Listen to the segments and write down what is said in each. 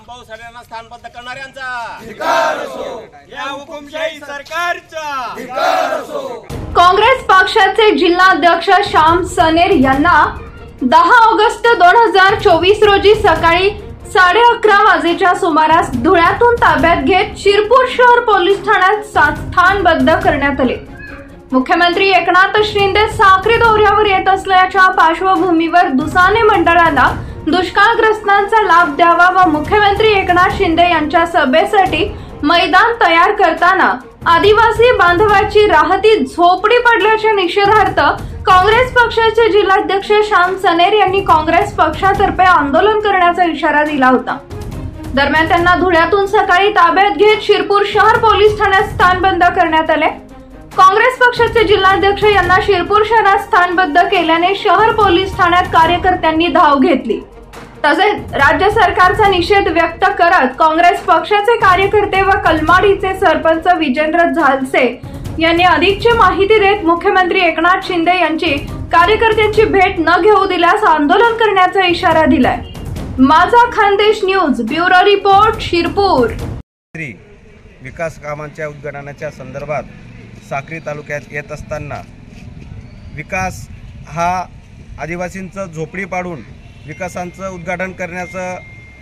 शामभाऊ सनेरांना स्थानबद्ध करणाऱ्यांचा धिक्कार असो, या हुकुमशाही सरकारचा धिक्कार असो। काँग्रेस पक्षाचे जिल्हाध्यक्ष श्याम सनेर यांना 10 ऑगस्ट 2024 रोजी सकाळी 11:30 वाजेच्या सुमारास धुळ्यातून ताब्यात घेत शिरपूर शहर पोलीस ठाण्यात स्थानबद्ध करण्यात आले। मुख्यमंत्री एकनाथ शिंदे साक्री दौऱ्यावर येत असल्याच्या पार्श्वभूमीवर दुसाने मंडळाला दुष्काळग्रस्तांचा लाभ द्यावा व मुख्यमंत्री एकनाथ शिंदे यांच्या सभेसाठी मैदान तयार करताना आदिवासी बांधवाची राहती झोपडी पडल्याच्या निषेधार्थ काँग्रेस पक्षाचे जिल्हाध्यक्ष श्याम सनेर यांनी काँग्रेस पक्षातर्फे आंदोलन करण्याचा इशारा दिला होता। दरम्यान त्यांना धुळ्यातून सकाळी ताब्यात घेत शिरपूर शहर पोलीस ठाण्यात स्थानबद्ध करण्यात आले। काँग्रेस पक्षाचे जिल्हाध्यक्ष यांना शिरपूर शहरात स्थानबद्ध केल्याने शहर पोलीस ठाण्यात कार्यकर्त्यांनी धाव घेतली। तसेच राज्य सरकारचा निषेध व्यक्त करत काँग्रेस पक्षाचे कार्यकर्ते व कलमाडीचे सरपंच विजेंद्र झालसे यांनी अधिकची माहिती देत मुख्यमंत्री एकनाथ शिंदे यांची कार्यकर्त्यांची भेट न घेऊ दिल्यास आंदोलन करण्याचा इशारा दिलाय। माझा Khandesh news bureau report Shirpur. विकास कामांच्या उद्घाटनाच्या संदर्भात साक्री तालुक्यात येत असताना विकास हा आदिवासींचं झोपडी पाडून विकासांचं उद्घाटन करण्याचा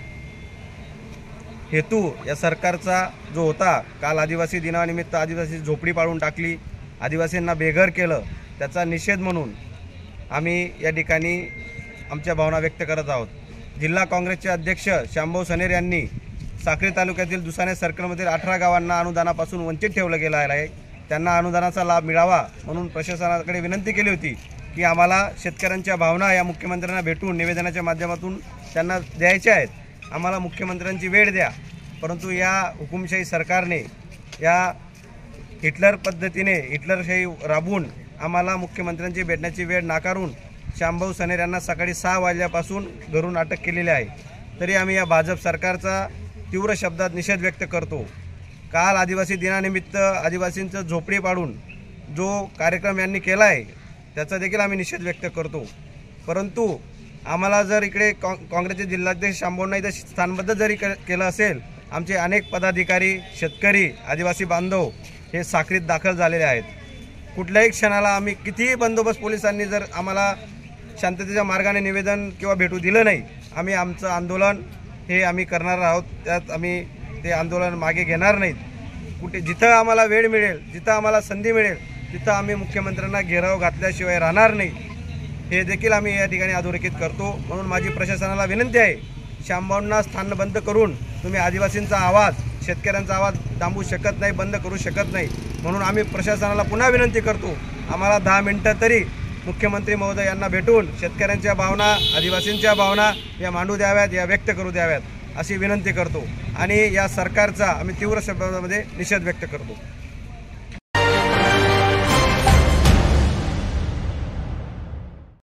हेतू या सरकारचा जो होता, काल आदिवासी दिनानिमित्त आदिवासी झोपडी पाडून टाकली, आदिवासींना बेघर केलं, त्याचा निषेध म्हणून आम्ही या ठिकाणी आमच्या भावना व्यक्त करत आहोत। जिल्हा काँग्रेसचे अध्यक्ष शामभाऊ सनेर यांनी साक्री तालुक्यातील दुसाने सर्कलमधील 18 गावांना अनुदानापासून वंचित ठेवलं गेलं आहे। त्यांना अनुदानाचा लाभ मिळावा म्हणून प्रशासनाकडे विनंती केली होती की आम्हाला शेतकऱ्यांच्या भावना या मुख्यमंत्र्यांना भेटून निवेदनाच्या माध्यमातून त्यांना द्यायच्या आहेत, आम्हाला मुख्यमंत्र्यांची वेळ द्या। परंतु या हुकुमशाही सरकारने या हिटलर पद्धतीने हिटलरशाही राबवून आम्हाला मुख्यमंत्र्यांची भेटण्याची वेळ नाकारून शामभाऊ सनेर यांना सकाळी 6 वाजल्यापासून घरून अटक केलेली आहे। तरी आम्ही या भाजप सरकारचा तीव्र शब्दात निषेध व्यक्त करतो। काल आदिवासी दिनानिमित्त आदिवासींचं झोपडी पाडून जो कार्यक्रम यांनी केला आहे त्याचा देखील आम्ही निषेध व्यक्त करतो। परंतु आम्हाला जर इकडे काँग्रेसचे जिल्हाध्यक्ष शामभाऊंना इथं स्थानबद्ध जरी केलं असेल, आमचे अनेक पदाधिकारी, शेतकरी, आदिवासी बांधव हे साक्रीत दाखल झालेले आहेत। कुठल्याही क्षणाला आम्ही कितीही बंदोबस्त पोलिसांनी जर आम्हाला शांततेच्या मार्गाने निवेदन किंवा भेटू दिलं नाही, आम्ही आमचं आंदोलन हे आम्ही करणार आहोत। त्यात आम्ही ते आंदोलन मागे घेणार नाहीत। कुठे जिथं आम्हाला वेळ मिळेल, जिथं आम्हाला संधी मिळेल तिथं आम्ही मुख्यमंत्र्यांना घेराव घातल्याशिवाय राहणार नाही, हे देखील आम्ही या ठिकाणी अधोरेखित करतो। म्हणून माझी प्रशासनाला विनंती आहे, शामभाऊंना स्थानबद्ध करून तुम्ही आदिवासींचा आवाज, शेतकऱ्यांचा आवाज दाबू शकत नाही, बंद करू शकत नाही। म्हणून आम्ही प्रशासनाला पुन्हा विनंती करतो, आम्हाला 10 मिनिटं तरी मुख्यमंत्री महोदय यांना भेटून शेतकऱ्यांच्या भावना, आदिवासींच्या भावना या मांडू द्याव्यात, या व्यक्त करू द्याव्यात अशी विनंती करतो आणि या सरकारचा आम्ही तीव्र शब्दामध्ये निषेध व्यक्त करतो।